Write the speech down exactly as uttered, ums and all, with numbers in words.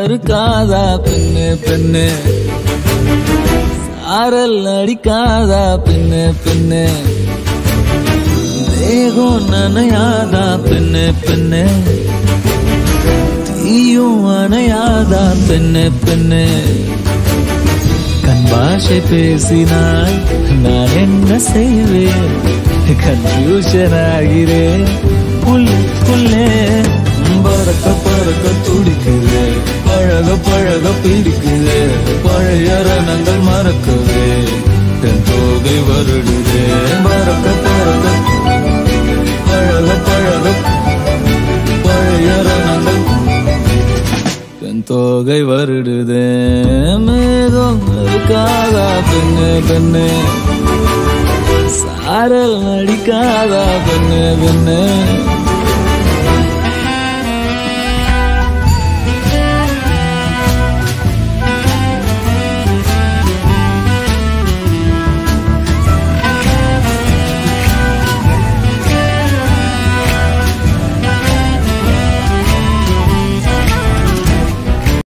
இருக்காதா பெண்ணு பெண்ணு, சாரல் அடிக்காதா பெண்ணு பெண்ணு, தேகம் நனையாதா பெண்ணு பெண்ணு, தீயும் அணையாதா பெண்ணு பெண்ணு. கண் பாஷை பேசினால் நான் என்ன செய்வேன், கன்ஃபியூஷன் ஆகிறேன் புல்லுக்குள்ளே. பறக்க பறக்க துடிக்குது, பழக பழக பிடிக்குது, பழைய ரணங்கள் மறக்குது, தன் தோகை வருடுது. பறக்க பறக்க பழக பழக பழைய ரணங்கள் தன் தோகை வருடுது. மேகம் இருக்காதா பெண்ணு பெண்ணு, சாரல் அடிக்காதா பெண்ணு பெண்ணு,